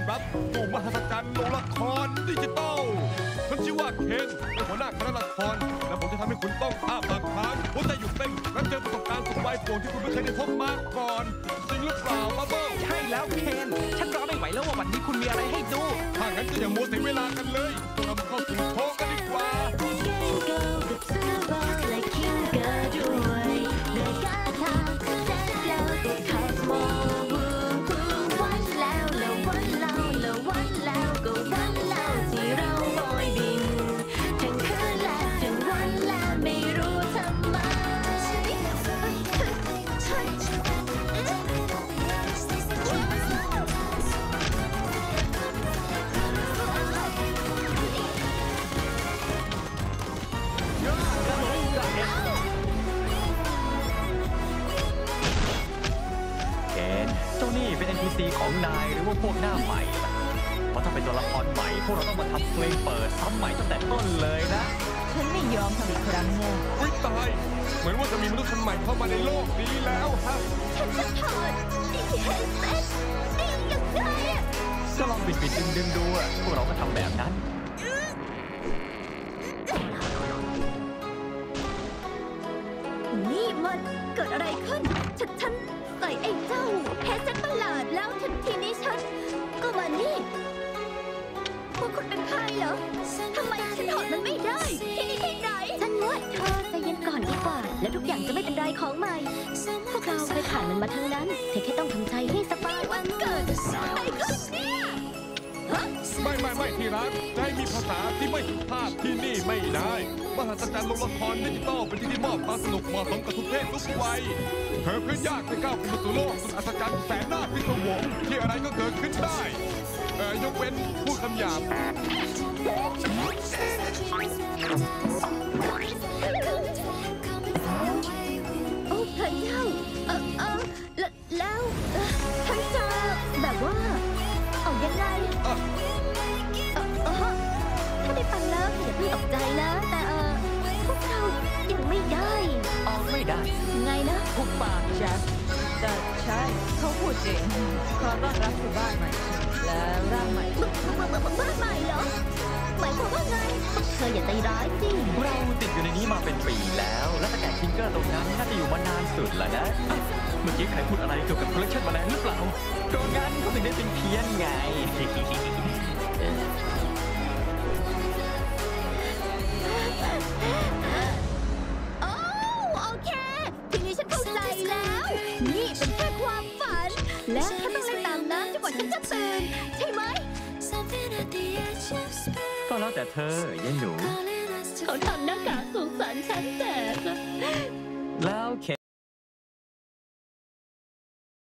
รับผู้มหัศจรรย์โรงละครดิจิตอลผมชื่อว่าเคนเป็นหัวหน้าคณะละครและผมจะทำให้คุณต้องอ้าปากค้างหัวใจหยุดเต้นและเจอประสบการณ์สุดวัยป่วงที่คุณไม่เคยได้พบมาก่อนจริงหรือเปล่าบับเบิ้ลใช่แล้วเคนฉันรอไม่ไหวแล้วว่าวันนี้คุณมีอะไรให้ดูถ้างั้นก็อย่ามัวเสียเวลากันเลยเราเข้าสู่โชว์กันดีกว่านี่เป็น NPC ของนายหรือว่าพวกหน้าใหม่ล่ะเพราะถ้าเป็นตัวละครใหม่พวกเราต้องมาทำเพลงเปิดซ้ำใหม่ตั้งแต่ต้นเลยนะฉันไม่ยอมทำอีกครั้งแน่อุ๊ยตายเหมือนว่าจะมีมนุษย์คนใหม่เข้ามาในโลกนี้แล้วฮะฉันจะถอดDHS นี่ยังไงอะก็ลองบิดดึงดูอ่ะพวกเราก็ทำแบบนั้นนี่มันเกิดอะไรขึ้นฉันใส่ไอ้เจ้าแฮร์เซ็ตประหลาดแล้วทีนี้ฉันก็มานี่พวกคุณเป็นใครเหรอทำไมฉันถอดมันไม่ได้ที่นี่ที่ไหนฉันว่าเธอใจเย็นก่อนดีกว่าแล้วทุกอย่างจะไม่เป็นไรของใหม่พวกเราเคยผ่านมันมาทั้งนั้นเธอแค่ต้องทำใจให้สบายวันเกิดอะไรขึ้นเนี่ยไม่ที่รักจะให้มีภาษาที่ไม่สุภาพที่นี่ไม่ได้มหัศจรรย์โรงละครดิจิตอลเป็นที่ที่มอบความสนุกเหมาะสมกับทุกเพศทุกวัยเธอเพื่อยากให้ก้าวขึ้นสู่โลกสุดอัศจรรย์แสนน่าพิศวงที่อะไรก็เกิดขึ้นได้ยกเว้นพูดคำหยาบโอ้พระเจ้าแล้วฉันจะแบบว่าเอายังไงถ้าได้ฟังแล้วอย่าเพิ่งตกใจนะแต่พวกเรายังไม่ได้ออกไม่ได้ไงนะทุกปากแจ๊บแต่ใช่เขาพูดจริงขอต้อนรับสู่บ้านใหม่แล้วร่างใหม่บ้านใหม่เหรอหมายความว่าไงเธออย่าใจร้ายสิเราติดอยู่ในนี้มาเป็นปีแล้วและตั้งแต่ทิงเกอร์ตรงนั้นน่าจะอยู่มานานสุดแล้วนะเมื่อกี้ใครพูดอะไรเกี่ยวกับคอลเลคชันมาแล้วหรือเปล่าก็งั้นเขาถึงได้เป็นเพี้ยนไงโอเคทีนี้ฉันเข้าใจแล้วนี่เป็นแค่ความฝันและถ้าต้องเล่นตามน้ำจนกว่าฉันจะตื่นใช่ไหมก็แล้วแต่เธอยายหนูเขาทำหน้ากากสงสารฉันแต่แล้ว